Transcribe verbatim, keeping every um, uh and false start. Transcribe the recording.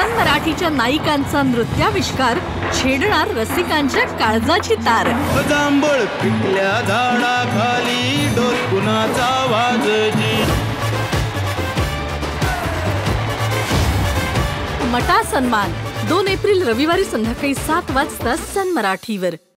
सन मराठीच्या नायिकांचा नृत्याविष्कार छेडणार रसिकांच्या काळजाची तार। जांभळ पिकल्या झाडाखाली डोल कुणाचा वाजजी। मटा सन्मान दोन एप्रिल रविवारी संध्याकाळी सात वाजता सन मराठीवर।